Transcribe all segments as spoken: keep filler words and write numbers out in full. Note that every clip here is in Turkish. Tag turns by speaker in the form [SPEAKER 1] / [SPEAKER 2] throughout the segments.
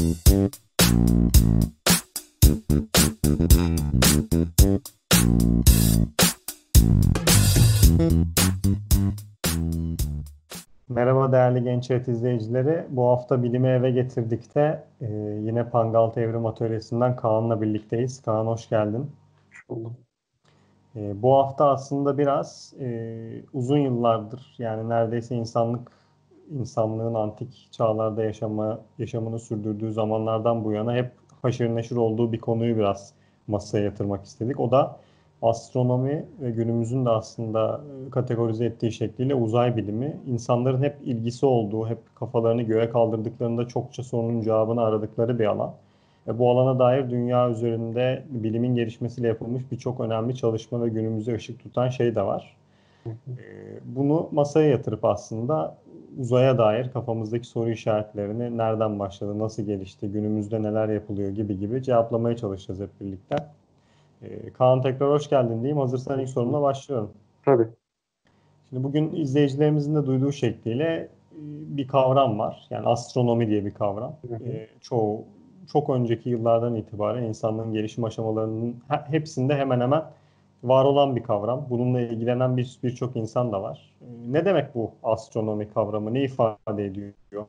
[SPEAKER 1] Merhaba değerli Genç Hayat izleyicileri. Bu hafta Bilimi Eve Getirdik'te e, yine Pangaltı Evrim Atölyesi'nden Kaan'la birlikteyiz. Kaan hoş geldin.
[SPEAKER 2] Buldum.
[SPEAKER 1] E, bu hafta aslında biraz e, uzun yıllardır yani neredeyse insanlık insanlığın antik çağlarda yaşama, yaşamını sürdürdüğü zamanlardan bu yana hep haşır neşir olduğu bir konuyu biraz masaya yatırmak istedik. O da astronomi ve günümüzün de aslında e, kategorize ettiği şekliyle uzay bilimi. İnsanların hep ilgisi olduğu, hep kafalarını göğe kaldırdıklarında çokça sorunun cevabını aradıkları bir alan. Ve bu alana dair dünya üzerinde bilimin gelişmesiyle yapılmış birçok önemli çalışma ve günümüze ışık tutan şey de var.
[SPEAKER 2] Hı hı.
[SPEAKER 1] Ee, Bunu masaya yatırıp aslında uzaya dair kafamızdaki soru işaretlerini nereden başladı, nasıl gelişti, günümüzde neler yapılıyor gibi gibi cevaplamaya çalışacağız hep birlikte. Ee, Kaan tekrar hoş geldin diyeyim. Hazırsan ilk sorumla başlıyorum.
[SPEAKER 2] Tabii.
[SPEAKER 1] Şimdi bugün izleyicilerimizin de duyduğu şekliyle e, bir kavram var. Yani astronomi diye bir kavram.
[SPEAKER 2] Hı hı.
[SPEAKER 1] E, çoğu çok önceki yıllardan itibaren insanlığın gelişim aşamalarının he- hepsinde hemen hemen var olan bir kavram. Bununla ilgilenen bir birçok insan da var. E, ne demek bu astronomi kavramı? Ne ifade ediyor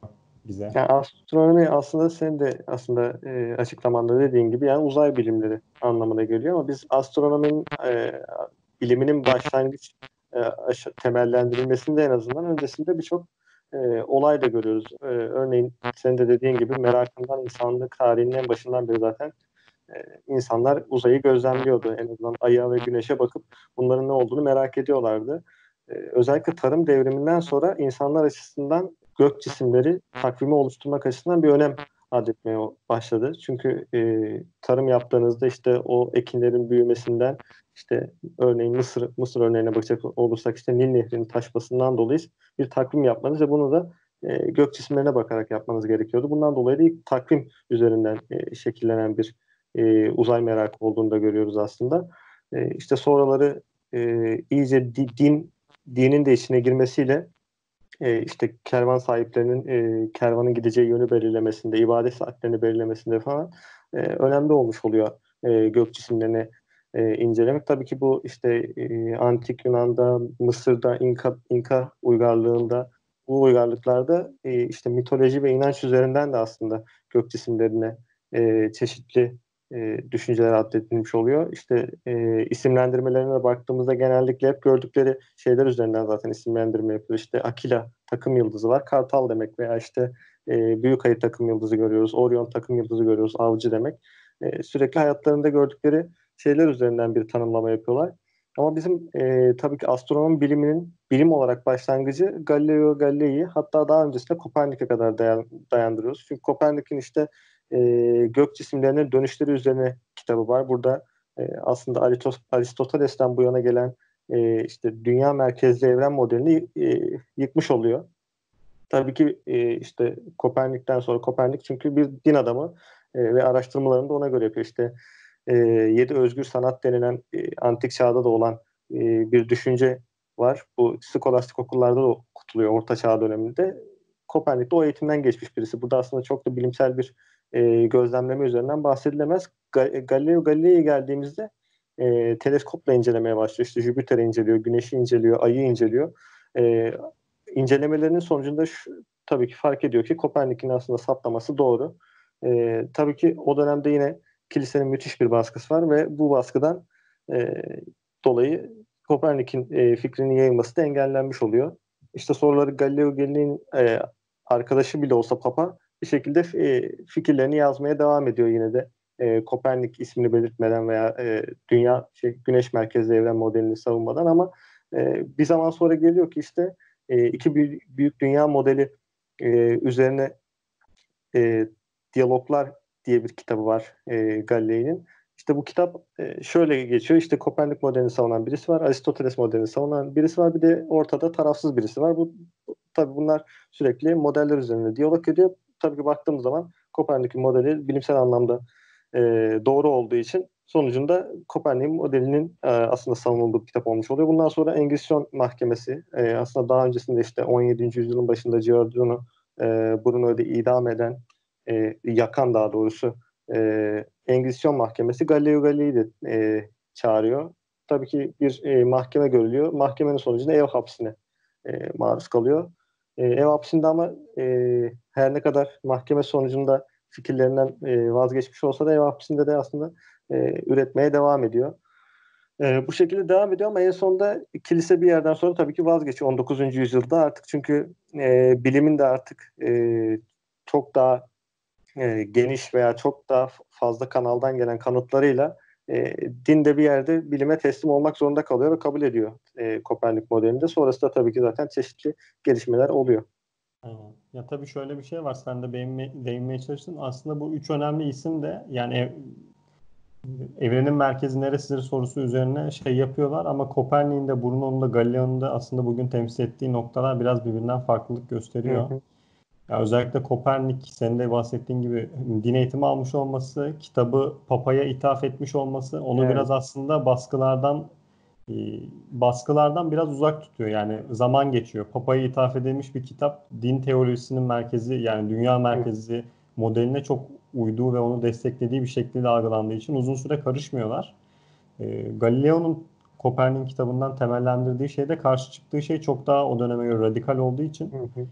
[SPEAKER 1] bize?
[SPEAKER 2] Yani astronomi aslında senin de aslında e, açıklamanda dediğin gibi yani uzay bilimleri anlamına geliyor ama biz astronominin e, biliminin başlangıç e, aşa- temellendirilmesinde en azından öncesinde birçok e, olay da görüyoruz. E, örneğin senin de dediğin gibi merakından insanlık tarihinin en başından beri zaten e, insanlar uzayı gözlemliyordu. En azından Ay'a ve Güneş'e bakıp bunların ne olduğunu merak ediyorlardı. E, özellikle tarım devriminden sonra insanlar açısından gök cisimleri takvimi oluşturmak açısından bir önem adetmeye başladı. Çünkü e, tarım yaptığınızda işte o ekinlerin büyümesinden işte örneğin Mısır Mısır örneğine bakacak olursak işte Nil Nehri'nin taşmasından dolayı bir takvim yapmanız ve bunu da e, gök cisimlerine bakarak yapmanız gerekiyordu. Bundan dolayı da ilk takvim üzerinden e, şekillenen bir e, uzay merakı olduğunu da görüyoruz aslında. E, işte sonraları e, iyice di- din dinin de içine girmesiyle e, işte kervan sahiplerinin e, kervanın gideceği yönü belirlemesinde, ibadet saatlerini belirlemesinde falan e, önemli olmuş oluyor e, gök cisimlerini e, incelemek. Tabii ki bu işte e, Antik Yunan'da, Mısır'da, İnka, İnka uygarlığında bu uygarlıklarda e, işte mitoloji ve inanç üzerinden de aslında gök cisimlerine e, çeşitli e, düşünceler atfedilmiş oluyor. İşte e, isimlendirmelerine baktığımızda genellikle hep gördükleri şeyler üzerinden zaten isimlendirme yapıyor. İşte Akila takım yıldızı var, Kartal demek veya işte e, Büyük Ayı takım yıldızı görüyoruz, Orion takım yıldızı görüyoruz, Avcı demek. E, sürekli hayatlarında gördükleri şeyler üzerinden bir tanımlama yapıyorlar. Ama bizim e, tabii ki astronomi biliminin bilim olarak başlangıcı Galileo Galilei, hatta daha öncesinde Kopernik'e kadar dayan, dayandırıyoruz. Çünkü Kopernik'in işte e, gök cisimlerinin dönüşleri üzerine kitabı var. Burada e, aslında Aristos- Aristoteles'ten bu yana gelen e, işte dünya merkezli evren modelini e, yıkmış oluyor. Tabii ki e, işte Kopernik'ten sonra Kopernik çünkü bir din adamı e, ve araştırmalarını da ona göre yapıyor. İşte e, yedi özgür sanat denilen e, antik çağda da olan e, bir düşünce var. Bu skolastik okullarda da okutuluyor Orta Çağ döneminde. Kopernik de o eğitimden geçmiş birisi. Burada aslında çok da bilimsel bir e, gözlemleme üzerinden bahsedilemez. Ga- Galileo Galilei'ye geldiğimizde e, teleskopla incelemeye başlıyor. İşte Jüpiter'i inceliyor, Güneş'i inceliyor, Ay'ı inceliyor. E, incelemelerinin sonucunda şu, tabii ki fark ediyor ki Kopernik'in aslında saptaması doğru. E, tabii ki o dönemde yine kilisenin müthiş bir baskısı var ve bu baskıdan e, dolayı Kopernik'in e, fikrinin yayılması da engellenmiş oluyor. İşte soruları Galileo Galilei'nin e, arkadaşı bile olsa Papa bir şekilde e, fikirlerini yazmaya devam ediyor yine de. E, Kopernik ismini belirtmeden veya e, dünya şey, güneş merkezli evren modelini savunmadan ama e, bir zaman sonra geliyor ki işte e, iki büyük, büyük dünya modeli e, üzerine e, Diyaloglar diye bir kitabı var e, Galilei'nin. İşte bu kitap e, şöyle geçiyor. İşte Kopernik modelini savunan birisi var. Aristoteles modelini savunan birisi var. Bir de ortada tarafsız birisi var. Bu, bu tabii bunlar sürekli modeller üzerinde diyalog ediyor. Tabii ki baktığımız zaman Kopernik'in modeli bilimsel anlamda e, doğru olduğu için sonucunda Kopernik'in modelinin e, aslında savunulduğu bir kitap olmuş oluyor. Bundan sonra Engizisyon Mahkemesi e, aslında daha öncesinde işte on yedinci yüzyılın başında Giordano e, Bruno'yu idam eden e, yakan daha doğrusu e, Engizisyon Mahkemesi Galileo Galilei'yi de e, çağırıyor. Tabii ki bir e, mahkeme görülüyor. Mahkemenin sonucunda ev hapsine e, maruz kalıyor. E, ev hapsinde ama e, her ne kadar mahkeme sonucunda fikirlerinden e, vazgeçmiş olsa da ev hapsinde de aslında e, üretmeye devam ediyor. E, bu şekilde devam ediyor ama en sonunda kilise bir yerden sonra tabii ki vazgeçiyor on dokuzuncu yüzyılda artık çünkü e, bilimin de artık e, çok daha e, geniş veya çok daha fazla kanaldan gelen kanıtlarıyla e, din de bir yerde bilime teslim olmak zorunda kalıyor ve kabul ediyor e, Kopernik modelinde. Sonrasında tabii ki zaten çeşitli gelişmeler oluyor.
[SPEAKER 1] Aynen. Ya tabii şöyle bir şey var. Sen de değinme, değinmeye çalıştın. Aslında bu üç önemli isim de yani ev, evrenin merkezi neresidir sorusu üzerine şey yapıyorlar ama Kopernik'in de Brunon'un da Galileo'nun da aslında bugün temsil ettiği noktalar biraz birbirinden farklılık
[SPEAKER 2] Hı
[SPEAKER 1] gösteriyor.
[SPEAKER 2] hı.
[SPEAKER 1] Ya özellikle Kopernik senin de bahsettiğin gibi din eğitimi almış olması, kitabı Papa'ya ithaf etmiş olması onu
[SPEAKER 2] Evet,
[SPEAKER 1] biraz aslında baskılardan e, baskılardan biraz uzak tutuyor. Yani zaman geçiyor. Papa'ya ithaf edilmiş bir kitap din teorisinin merkezi yani dünya
[SPEAKER 2] hı,
[SPEAKER 1] merkezi modeline çok uyduğu ve onu desteklediği bir şekilde algılandığı için uzun süre karışmıyorlar. E, Galileo'nun Kopernik'in kitabından temellendirdiği şeyde karşı çıktığı şey çok daha o döneme göre radikal olduğu için
[SPEAKER 2] hı hı.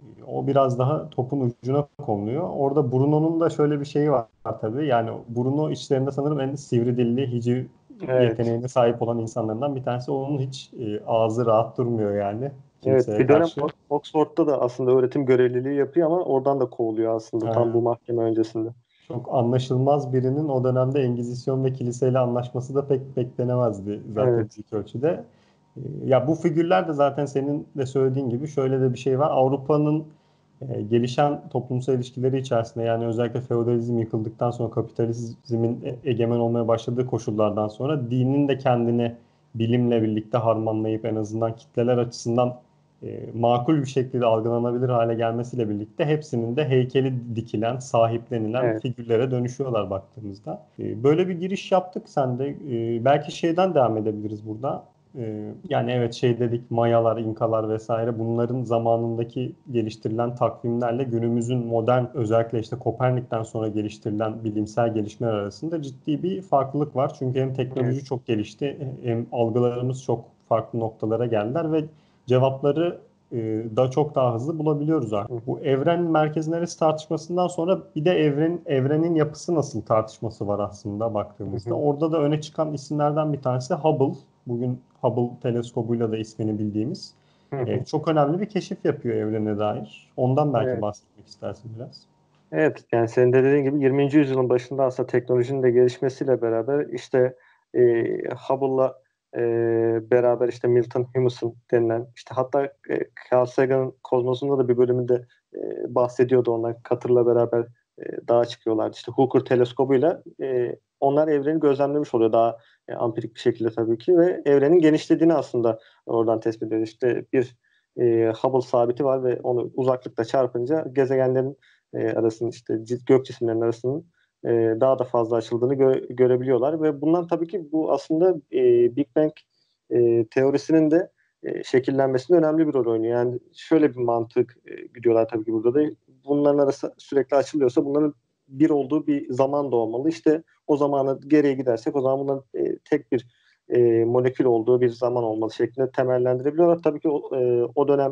[SPEAKER 1] o biraz daha topun ucuna konuluyor. Orada Bruno'nun da şöyle bir şeyi var tabii. Yani Bruno içlerinde sanırım en sivri dilli hiciv
[SPEAKER 2] Evet.
[SPEAKER 1] yeteneğine sahip olan insanlardan bir tanesi. Onun hiç e, ağzı rahat durmuyor yani
[SPEAKER 2] Evet,
[SPEAKER 1] kimseye
[SPEAKER 2] bir dönem
[SPEAKER 1] karşı.
[SPEAKER 2] Oxford'da da aslında öğretim görevliliği yapıyor ama oradan da kovuluyor aslında tam bu
[SPEAKER 1] Aynen.
[SPEAKER 2] mahkeme öncesinde.
[SPEAKER 1] Çok anlaşılmaz birinin o dönemde Engizisyon ve kiliseyle anlaşması da pek beklenemezdi zaten
[SPEAKER 2] Evet.
[SPEAKER 1] büyük ölçüde. Ee, Ya bu figürler de zaten senin de söylediğin gibi şöyle de bir şey var. Avrupa'nın e, gelişen toplumsal ilişkileri içerisinde yani özellikle feodalizm yıkıldıktan sonra kapitalizmin e- egemen olmaya başladığı koşullardan sonra dinin de kendini bilimle birlikte harmanlayıp en azından kitleler açısından e, makul bir şekilde algılanabilir hale gelmesiyle birlikte hepsinin de heykeli dikilen, sahiplenilen
[SPEAKER 2] Evet.
[SPEAKER 1] figürlere dönüşüyorlar baktığımızda. E, böyle bir giriş yaptık sen de. E, belki şeyden devam edebiliriz burada. E, yani evet şey dedik Mayalar, İnkalar vesaire bunların zamanındaki geliştirilen takvimlerle günümüzün modern özellikle işte Kopernik'ten sonra geliştirilen bilimsel gelişmeler arasında ciddi bir farklılık var. Çünkü hem
[SPEAKER 2] Evet.
[SPEAKER 1] teknoloji çok gelişti hem algılarımız çok farklı noktalara geldiler ve cevapları e, da çok daha hızlı bulabiliyoruz
[SPEAKER 2] Hı
[SPEAKER 1] artık.
[SPEAKER 2] hı.
[SPEAKER 1] Bu evren merkezi neresi tartışmasından sonra bir de evren evrenin yapısı nasıl tartışması var aslında
[SPEAKER 2] Hı
[SPEAKER 1] baktığımızda.
[SPEAKER 2] hı.
[SPEAKER 1] Orada da öne çıkan isimlerden bir tanesi Hubble. Bugün Hubble teleskobuyla da ismini bildiğimiz.
[SPEAKER 2] Hı
[SPEAKER 1] E,
[SPEAKER 2] hı.
[SPEAKER 1] çok önemli bir keşif yapıyor evrene dair. Ondan belki
[SPEAKER 2] Evet.
[SPEAKER 1] bahsetmek istersin biraz.
[SPEAKER 2] Evet, yani senin de dediğin gibi yirminci yüzyılın başında aslında teknolojinin de gelişmesiyle beraber işte e, Hubble'la e, beraber işte Milton Humason denilen işte hatta e, Carl Sagan'ın Kozmos'unda da bir bölümünde e, bahsediyordu onlar Katır'la beraber e, dağa çıkıyorlardı. İşte Hooker teleskobuyla e, onlar evreni gözlemlemiş oluyor daha e, ampirik bir şekilde tabii ki ve evrenin genişlediğini aslında oradan tespit ediyor. İşte bir e, Hubble sabiti var ve onu uzaklıkta çarpınca gezegenlerin e, arasının işte cid- gök cisimlerinin arasının e, daha da fazla açıldığını gö- görebiliyorlar ve bundan tabii ki bu aslında e, Big Bang e, teorisinin de e, şekillenmesinde önemli bir rol oynuyor. Yani şöyle bir mantık e, gidiyorlar tabii ki burada da bunların arası sürekli açılıyorsa bunların bir olduğu bir zaman da olmalı. İşte o zamana geriye gidersek o zaman bunların e, tek bir e, molekül olduğu bir zaman olmalı şeklinde temellendirebiliyorlar. Tabii ki o, e, o dönem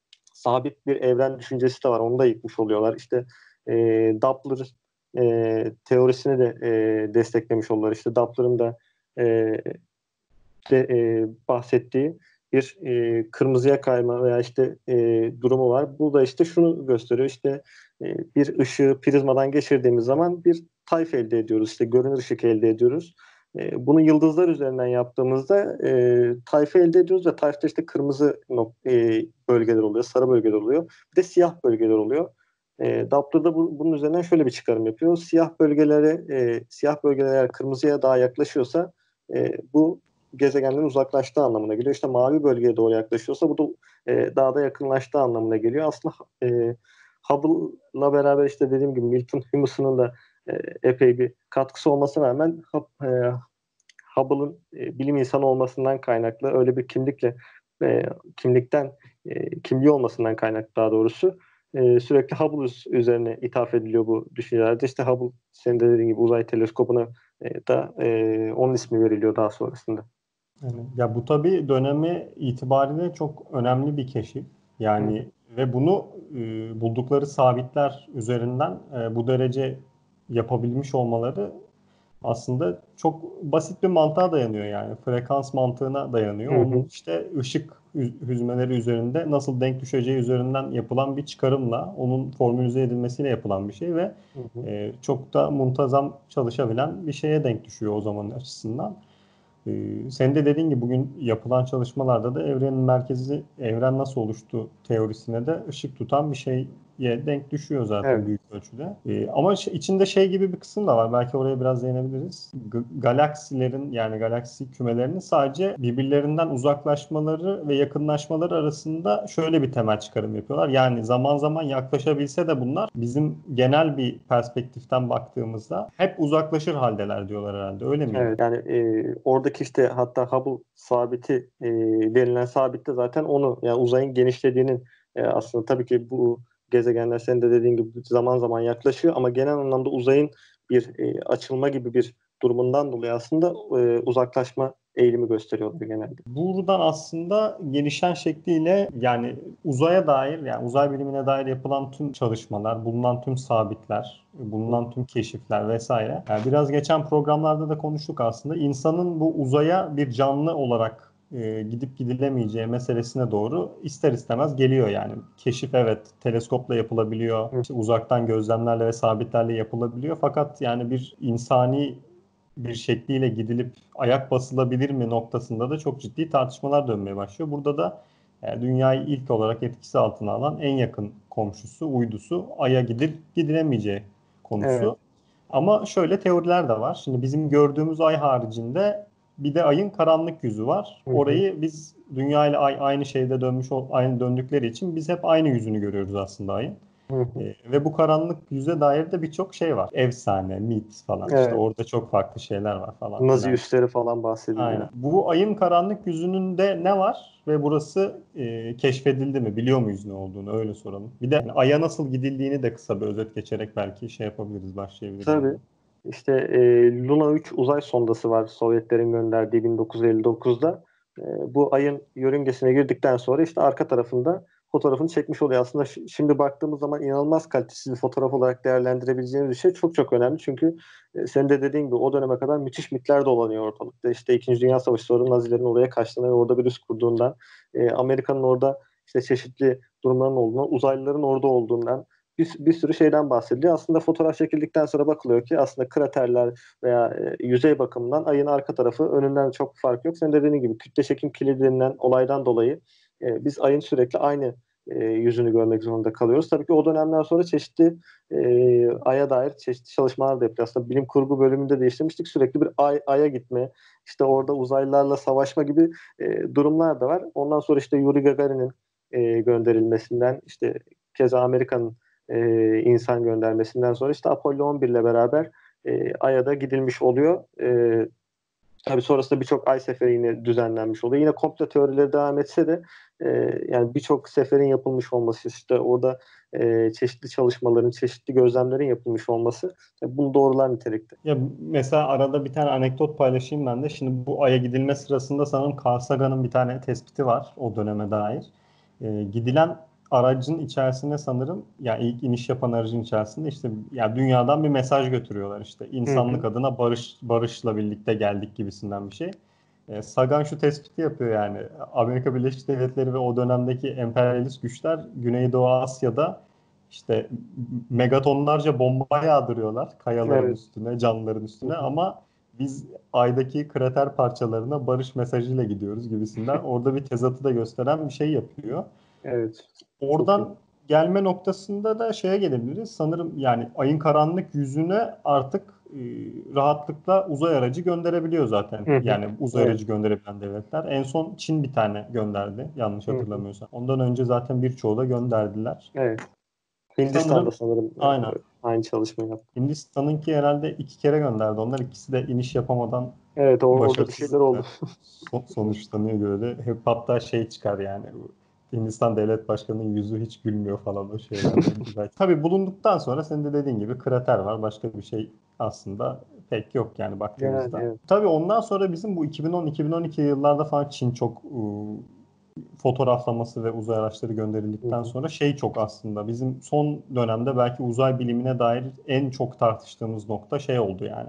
[SPEAKER 2] sabit bir evren düşüncesi de var. Onu da yıkmış oluyorlar. İşte e, Doppler e, teorisini de e, desteklemiş oluyorlar. İşte Doppler'ın da e, de, e, bahsettiği bir e, kırmızıya kayma veya işte e, durumu var. Bu da işte şunu gösteriyor. İşte e, bir ışığı prizmadan geçirdiğimiz zaman bir tayf elde ediyoruz. İşte görünür ışık elde ediyoruz. E, bunu yıldızlar üzerinden yaptığımızda e, tayfı elde ediyoruz ve tayfta işte kırmızı nok- e, bölgeler oluyor, sarı bölgeler oluyor. Bir de siyah bölgeler oluyor. E, Doppler'da bu, bunun üzerinden şöyle bir çıkarım yapıyor. Siyah bölgelere, e, siyah bölgeler eğer kırmızıya daha yaklaşıyorsa e, bu gezegenlerin uzaklaştığı anlamına geliyor. İşte mavi bölgeye doğru yaklaşıyorsa bu da e, daha da yakınlaştığı anlamına geliyor. Aslında e, Hubble'la beraber işte dediğim gibi Milton Humason'ın da e, epey bir katkısı olmasına rağmen Hub- e, Hubble'ın e, bilim insanı olmasından kaynaklı öyle bir kimlikle e, kimlikten e, kimliği olmasından kaynaklı daha doğrusu e, sürekli Hubble üzerine ithaf ediliyor bu düşüncelerde. İşte Hubble, senin de dediğin gibi uzay teleskobuna e, da e, onun ismi veriliyor daha sonrasında.
[SPEAKER 1] Yani, ya bu tabii dönemi itibariyle çok önemli bir keşif.
[SPEAKER 2] Hı
[SPEAKER 1] Yani
[SPEAKER 2] hı.
[SPEAKER 1] ve bunu e, buldukları sabitler üzerinden e, bu derece yapabilmiş olmaları aslında çok basit bir mantığa dayanıyor yani. Frekans mantığına dayanıyor.
[SPEAKER 2] Hı
[SPEAKER 1] Onun
[SPEAKER 2] hı.
[SPEAKER 1] işte ışık hü- hüzmeleri üzerinde nasıl denk düşeceği üzerinden yapılan bir çıkarımla, onun formülize edilmesiyle yapılan bir şey ve
[SPEAKER 2] Hı hı.
[SPEAKER 1] e, çok da muntazam çalışabilen bir şeye denk düşüyor o zaman açısından. Ee, senin de dediğin gibi bugün yapılan çalışmalarda da evrenin merkezi, evren nasıl oluştu teorisine de ışık tutan bir şeye denk düşüyor zaten
[SPEAKER 2] Evet.
[SPEAKER 1] büyük ölçüde. Ee, ama şey- içinde şey gibi bir kısım da var. Belki oraya biraz değinebiliriz. G- galaksilerin yani galaksi kümelerinin sadece birbirlerinden uzaklaşmaları ve yakınlaşmaları arasında şöyle bir temel çıkarım yapıyorlar. Yani zaman zaman yaklaşabilse de bunlar bizim genel bir perspektiften baktığımızda hep uzaklaşır haldeler diyorlar herhalde. Öyle miydi?
[SPEAKER 2] Evet. Yani e, oradaki işte hatta Hubble sabiti e, denilen sabit de zaten onu, yani uzayın genişlediğinin e, aslında tabii ki bu gezegenler senin de dediğin gibi zaman zaman yaklaşıyor ama genel anlamda uzayın bir e, açılma gibi bir durumundan dolayı aslında e, uzaklaşma eğilimi gösteriyorlar genelde.
[SPEAKER 1] Buradan aslında gelişen şekliyle yani uzaya dair yani uzay bilimine dair yapılan tüm çalışmalar, bulunan tüm sabitler,
[SPEAKER 2] Hı
[SPEAKER 1] bulunan tüm keşifler vesaire. Yani biraz geçen programlarda da konuştuk aslında. İnsanın bu uzaya bir canlı olarak e, gidip gidilemeyeceği meselesine doğru ister istemez geliyor yani. Keşif evet teleskopla yapılabiliyor,
[SPEAKER 2] hı.
[SPEAKER 1] işte uzaktan gözlemlerle ve sabitlerle yapılabiliyor. Fakat yani bir insani bir şekliyle gidilip ayak basılabilir mi noktasında da çok ciddi tartışmalar dönmeye başlıyor. Burada da e, dünyayı ilk olarak etkisi altına alan en yakın komşusu, uydusu Ay'a gidip gidilemeyeceği
[SPEAKER 2] Evet.
[SPEAKER 1] konusu. Ama şöyle teoriler de var. Şimdi bizim gördüğümüz Ay haricinde bir de Ay'ın karanlık yüzü var.
[SPEAKER 2] Hı hı.
[SPEAKER 1] Orayı biz Dünya ile Ay aynı şeyde dönmüş, aynı döndükleri için biz hep aynı yüzünü görüyoruz aslında Ay'ın.
[SPEAKER 2] Hı hı.
[SPEAKER 1] E, ve bu karanlık yüze dair de birçok şey var. Efsane, mit falan. İşte
[SPEAKER 2] Evet.
[SPEAKER 1] orada çok farklı şeyler var falan
[SPEAKER 2] Nazi
[SPEAKER 1] filan.
[SPEAKER 2] üsleri falan bahsediliyor.
[SPEAKER 1] Aynen. Bu ayın karanlık yüzünün de ne var ve burası e, keşfedildi mi? Biliyor muyuz ne olduğunu? Öyle soralım. Bir de yani Ay'a nasıl gidildiğini de kısa bir özet geçerek belki şey yapabiliriz, başlayabiliriz
[SPEAKER 2] Tabii.
[SPEAKER 1] ondan.
[SPEAKER 2] İşte e, Luna üç uzay sondası var Sovyetlerin gönderdiği bin dokuz yüz elli dokuzda. E, bu ayın yörüngesine girdikten sonra işte arka tarafında fotoğrafını çekmiş oluyor. Aslında ş- şimdi baktığımız zaman inanılmaz kalitesiz bir fotoğraf olarak değerlendirebileceğimiz bir şey çok çok önemli. Çünkü e, senin de dediğin gibi o döneme kadar müthiş mitler dolanıyor ortalıkta. İşte İkinci Dünya Savaşı sonra Nazilerin oraya kaçtığını ve orada bir üs kurduğundan, e, Amerika'nın orada işte çeşitli durumların olduğundan, uzaylıların orada olduğundan, bir, bir sürü şeyden bahsediliyor. Aslında fotoğraf çekildikten sonra bakılıyor ki aslında kraterler veya e, yüzey bakımından ayın arka tarafı önünden çok fark yok. Senin de dediğin gibi kütle çekim kilidi denilen olaydan dolayı e, biz ayın sürekli aynı e, yüzünü görmek zorunda kalıyoruz. Tabii ki o dönemden sonra çeşitli e, aya dair çeşitli çalışmalar da yapıyoruz. Aslında bilim kurgu bölümünde değiştirmiştik. Sürekli bir ay, aya gitme, işte orada uzaylılarla savaşma gibi e, durumlar da var. Ondan sonra işte Yuri Gagarin'in e, gönderilmesinden, işte keza Amerika'nın e, insan göndermesinden sonra işte Apollo on bir ile beraber e, Ay'a da gidilmiş oluyor. E, tabii sonrasında birçok Ay seferi yine düzenlenmiş oluyor. Yine komplo teorileri devam etse de e, yani birçok seferin yapılmış olması, işte orada e, çeşitli çalışmaların, çeşitli gözlemlerin yapılmış olması e, bunu doğrular nitelikte.
[SPEAKER 1] Ya mesela arada bir tane anekdot paylaşayım ben de. Şimdi bu Ay'a gidilme sırasında sanırım Carl Sagan'ın bir tane tespiti var o döneme dair. Ee, gidilen aracın içerisinde sanırım ya ilk iniş yapan aracın içerisinde işte ya dünyadan bir mesaj götürüyorlar işte
[SPEAKER 2] Hı
[SPEAKER 1] insanlık
[SPEAKER 2] hı.
[SPEAKER 1] adına barış barışla birlikte geldik gibisinden bir şey. Ee, Sagan şu tespiti yapıyor yani Amerika Birleşik Devletleri ve o dönemdeki emperyalist güçler Güneydoğu Asya'da işte megatonlarca bomba yağdırıyorlar kayaların
[SPEAKER 2] Evet.
[SPEAKER 1] üstüne, canlıların
[SPEAKER 2] Hı
[SPEAKER 1] üstüne
[SPEAKER 2] hı.
[SPEAKER 1] ama biz aydaki krater parçalarına barış mesajıyla gidiyoruz gibisinden. Orada bir tezatı da gösteren bir şey yapıyor.
[SPEAKER 2] Evet. Çok iyi.
[SPEAKER 1] Oradan gelme noktasında da şeye gelebiliriz. Sanırım yani ayın karanlık yüzüne artık e, rahatlıkla uzay aracı gönderebiliyor zaten.
[SPEAKER 2] Hı hı.
[SPEAKER 1] Yani uzay
[SPEAKER 2] Evet.
[SPEAKER 1] aracı gönderebilen devletler. En son Çin bir tane gönderdi yanlış
[SPEAKER 2] Hı hı.
[SPEAKER 1] hatırlamıyorsam. Ondan önce zaten birçoğu da gönderdiler.
[SPEAKER 2] Evet. Hindistan'da
[SPEAKER 1] Sanırım
[SPEAKER 2] sanırım e,
[SPEAKER 1] aynen.
[SPEAKER 2] aynı çalışmayı yaptı.
[SPEAKER 1] Hindistan'ınki herhalde iki kere gönderdi. Onlar ikisi de iniş yapamadan
[SPEAKER 2] Evet, or- orada bir şeyler oldu.
[SPEAKER 1] başarısızlıkla so- sonuçlanıyor böyle. Hep hatta şey çıkar yani. Hindistan Devlet Başkanı'nın yüzü hiç gülmüyor falan o şeyler. Tabii bulunduktan sonra senin de dediğin gibi krater var. Başka bir şey aslında pek yok yani
[SPEAKER 2] Yani
[SPEAKER 1] baktığımızda.
[SPEAKER 2] evet.
[SPEAKER 1] Tabii ondan sonra bizim bu iki bin on iki bin on iki yıllarda falan Çin çok ıı, fotoğraflaması ve uzay araçları
[SPEAKER 2] Hı
[SPEAKER 1] gönderildikten
[SPEAKER 2] hı.
[SPEAKER 1] sonra şey çok aslında bizim son dönemde belki uzay bilimine dair en çok tartıştığımız nokta şey oldu yani.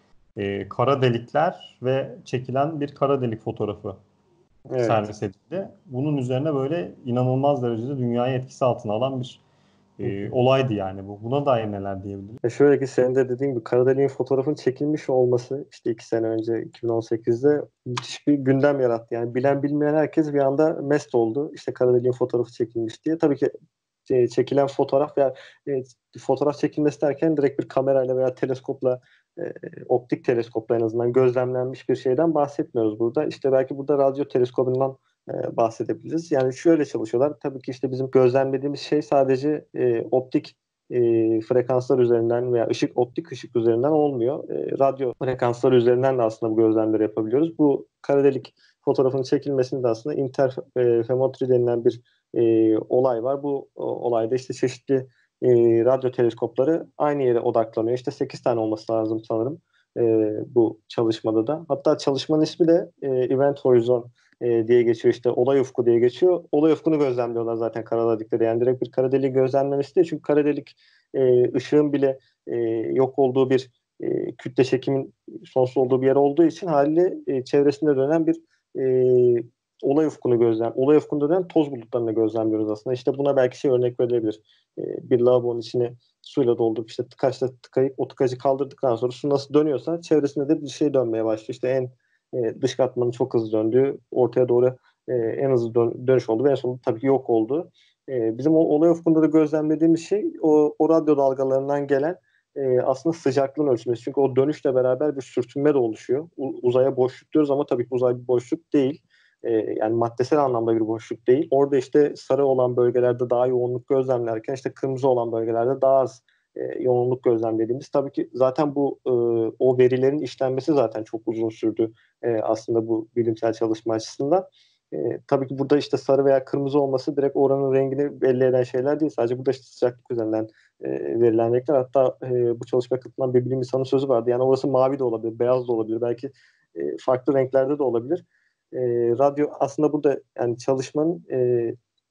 [SPEAKER 1] Ee, kara delikler ve çekilen bir kara delik fotoğrafı
[SPEAKER 2] Evet.
[SPEAKER 1] servis edildi. Bunun üzerine böyle inanılmaz derecede dünyayı etkisi altına alan bir
[SPEAKER 2] Hı
[SPEAKER 1] e,
[SPEAKER 2] hı.
[SPEAKER 1] olaydı yani bu. Buna dair neler diyebiliriz?
[SPEAKER 2] E şöyle ki senin de dediğin gibi kara deliğin fotoğrafın çekilmiş olması işte iki sene önce iki bin on sekizde müthiş bir gündem yarattı. Yani bilen bilmeyen herkes bir anda mest oldu. İşte kara deliğin fotoğrafı çekilmiş diye. Tabii ki e, çekilen fotoğraf veya e, fotoğraf çekilmesi derken direkt bir kamerayla veya teleskopla e, optik teleskopla en azından gözlemlenmiş bir şeyden bahsetmiyoruz burada. İşte belki burada radyo teleskobundan e, bahsedebiliriz. Yani şöyle çalışıyorlar. Tabii ki işte bizim gözlemlediğimiz şey sadece e, optik e, frekanslar üzerinden veya ışık optik ışık üzerinden olmuyor. E, radyo frekanslar üzerinden de aslında bu gözlemleri yapabiliyoruz. Bu kara delik fotoğrafının çekilmesinde de aslında interferometri denilen bir e, olay var. Bu o, olayda işte çeşitli e, radyo teleskopları aynı yere odaklanıyor. İşte sekiz tane olması lazım sanırım e, bu çalışmada da. Hatta çalışmanın ismi de e, Event Horizon e, diye geçiyor, işte olay ufku diye geçiyor. Olay ufkunu gözlemliyorlar zaten kara delikleri. Yani direkt bir kara deliği gözlemlemesi değil. Çünkü kara delik e, ışığın bile e, yok olduğu bir e, kütle çekimin sonsuz olduğu bir yer olduğu için haliyle e, çevresinde dönen bir e, olay ufkunu gözlem, olay ufkunda dönen toz bulutlarını gözlemliyoruz aslında. İşte buna belki şey örnek verilebilir. E, bir lavabonun içine suyla doldurup işte tıkaçla tıkayıp o tıkacı kaldırdıktan sonra su nasıl dönüyorsa çevresinde de bir şey dönmeye başlıyor. İşte en e, dış katmanın çok hızlı döndüğü, ortaya doğru e, en hızlı dön- dönüş oldu ve en sonunda tabii ki yok oldu. E, bizim o olay ufkunda da gözlemlediğimiz şey o, o radyo dalgalarından gelen e, aslında sıcaklığın ölçmesi. Çünkü o dönüşle beraber bir sürtünme de oluşuyor. U- uzaya boşluk diyoruz ama tabii ki uzay bir boşluk değil. E, yani maddesel anlamda bir boşluk değil. Orada işte sarı olan bölgelerde daha yoğunluk gözlemlerken işte kırmızı olan bölgelerde daha az e, yoğunluk gözlemlediğimiz. Tabii ki zaten bu e, o verilerin işlenmesi zaten çok uzun sürdü e, aslında bu bilimsel çalışma açısından. E, tabii ki burada işte sarı veya kırmızı olması direkt oranın rengini belli eden şeyler değil. Sadece burada işte sıcaklık üzerinden e, verilen renkler. Hatta e, bu çalışmaya katılan bir bilim insanının sözü vardı. Yani orası mavi de olabilir, beyaz da olabilir. Belki e, farklı renklerde de olabilir. E, radyo aslında burada yani çalışmanın e,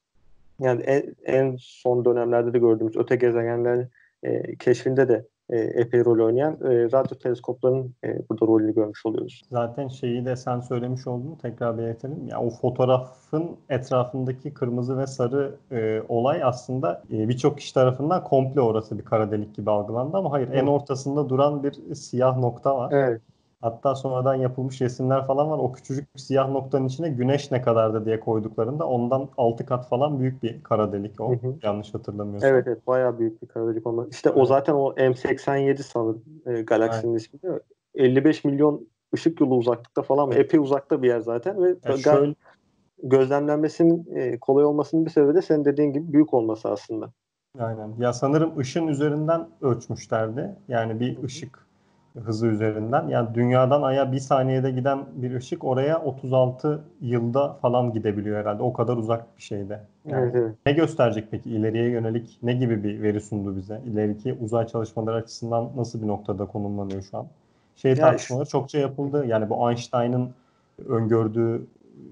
[SPEAKER 2] yani en, en son dönemlerde de gördüğümüz öte gezegenlerin e, keşfinde de e, epey rol oynayan e, radyo teleskoplarının e, burada rolünü görmüş oluyoruz.
[SPEAKER 1] Zaten şeyi de sen söylemiş oldun. Tekrar belirtelim. Ya o fotoğrafın etrafındaki kırmızı ve sarı e, olay aslında e, birçok kişi tarafından komple orası bir kara delik gibi algılandı ama hayır en
[SPEAKER 2] Hı.
[SPEAKER 1] ortasında duran bir siyah nokta var.
[SPEAKER 2] Evet.
[SPEAKER 1] Hatta sonradan yapılmış resimler falan var. O küçücük siyah noktanın içine güneş ne kadardı diye koyduklarında ondan altı kat falan büyük bir kara delik
[SPEAKER 2] Hı
[SPEAKER 1] o.
[SPEAKER 2] hı.
[SPEAKER 1] Yanlış hatırlamıyorsam.
[SPEAKER 2] Evet, evet, bayağı büyük bir kara delik olması. İşte o
[SPEAKER 1] Evet.
[SPEAKER 2] zaten o M seksen yedi sanırım e,
[SPEAKER 1] Aynen.
[SPEAKER 2] galaksinin ismi değil mi? elli beş milyon ışık yılı uzaklıkta falan mı?
[SPEAKER 1] Evet.
[SPEAKER 2] Epey uzakta bir yer zaten ve
[SPEAKER 1] Ya
[SPEAKER 2] ga-
[SPEAKER 1] şöyle
[SPEAKER 2] gözlemlenmesinin e, kolay olmasının bir sebebi de senin dediğin gibi büyük olması aslında.
[SPEAKER 1] aynen. Ya sanırım ışın üzerinden ölçmüşlerdi. Yani
[SPEAKER 2] Hı
[SPEAKER 1] bir
[SPEAKER 2] hı.
[SPEAKER 1] ışık hızı üzerinden. Yani dünyadan Ay'a bir saniyede giden bir ışık oraya otuz altı yılda falan gidebiliyor herhalde. O kadar uzak bir şeyde. Yani
[SPEAKER 2] Evet, evet.
[SPEAKER 1] ne gösterecek peki? İleriye yönelik ne gibi bir veri sundu bize? İleriki uzay çalışmaları açısından nasıl bir noktada konumlanıyor şu an? Şey
[SPEAKER 2] Ya işte,
[SPEAKER 1] tartışmaları çokça yapıldı. Yani bu Einstein'ın öngördüğü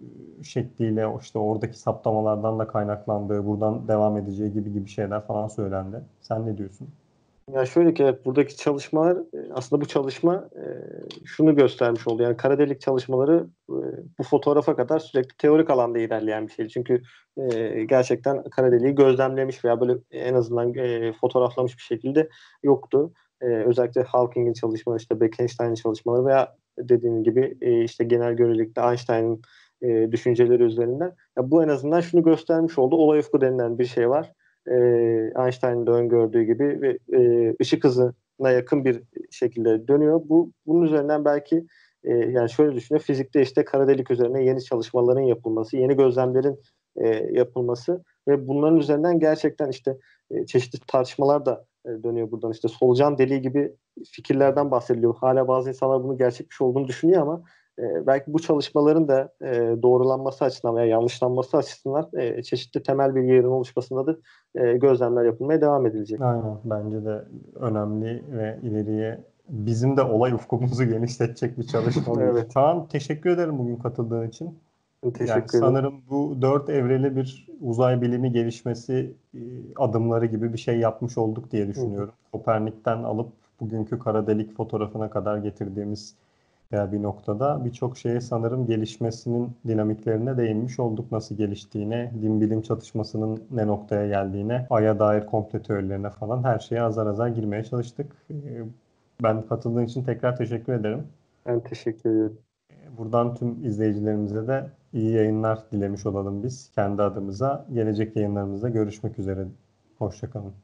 [SPEAKER 1] şekliyle işte oradaki saptamalardan da kaynaklandığı, buradan devam edeceği gibi gibi şeyler falan söylendi. Sen ne diyorsun?
[SPEAKER 2] ya şöyle ki evet, buradaki çalışmalar e, aslında bu çalışma e, şunu göstermiş oldu. Yani kara delik çalışmaları e, bu fotoğrafa kadar sürekli teorik alanda ilerleyen bir şey. Çünkü e, gerçekten kara deliği gözlemlemiş veya böyle en azından e, fotoğraflamış bir şekilde yoktu. E, özellikle Hawking'in çalışmaları, işte Bekenstein'in çalışmaları veya dediğim gibi e, işte genel görelilikte Einstein'ın e, düşünceleri üzerinden. Ya bu en azından şunu göstermiş oldu. Olay ufku denilen bir şey var, e, Einstein'ın da öngördüğü gibi ve e, ışık hızına yakın bir şekilde dönüyor. Bu bunun üzerinden belki e, yani şöyle düşünüyor. Fizikte işte kara delik üzerine yeni çalışmaların yapılması, yeni gözlemlerin e, yapılması ve bunların üzerinden gerçekten işte e, çeşitli tartışmalar da e, dönüyor buradan. İşte solucan deliği gibi fikirlerden bahsediliyor. Hala bazı insanlar bunu gerçek bir şey olduğunu düşünüyor ama E, belki bu çalışmaların da e, doğrulanması açısından veya yanlışlanması açısından e, çeşitli temel bilgilerin oluşmasında da e, gözlemler yapılmaya devam edilecek.
[SPEAKER 1] Aynen. Bence de önemli ve ileriye bizim de olay ufkumuzu genişletecek bir çalışma olmuş.
[SPEAKER 2] Evet.
[SPEAKER 1] Kaan, teşekkür ederim bugün katıldığın için. Yani
[SPEAKER 2] Teşekkür ederim.
[SPEAKER 1] sanırım bu dört evreli bir uzay bilimi gelişmesi e, adımları gibi bir şey yapmış olduk diye
[SPEAKER 2] Hı hı.
[SPEAKER 1] düşünüyorum. Kopernik'ten alıp bugünkü kara delik fotoğrafına kadar getirdiğimiz veya bir noktada birçok şeye sanırım gelişmesinin dinamiklerine değinmiş olduk. Nasıl geliştiğine, din bilim çatışmasının ne noktaya geldiğine, Ay'a dair komple teorilerine falan her şeye azar azar girmeye çalıştık. E, Ben katıldığın için tekrar teşekkür ederim.
[SPEAKER 2] Ben teşekkür ederim.
[SPEAKER 1] Buradan tüm izleyicilerimize de iyi yayınlar dilemiş olalım biz kendi adımıza. Gelecek yayınlarımızda görüşmek üzere. Hoşça kalın.